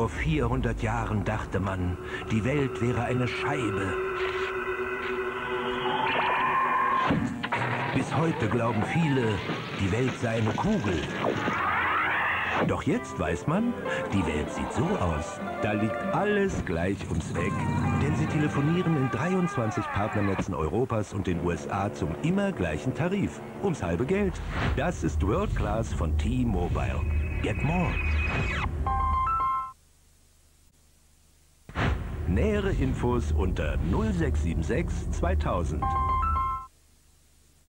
Vor 400 Jahren dachte man, die Welt wäre eine Scheibe. Bis heute glauben viele, die Welt sei eine Kugel. Doch jetzt weiß man, die Welt sieht so aus. Da liegt alles gleich ums Eck. Denn sie telefonieren in 23 Partnernetzen Europas und den USA zum immer gleichen Tarif. Ums halbe Geld. Das ist World Class von T-Mobile. Get more. Nähere Infos unter 0676 2000.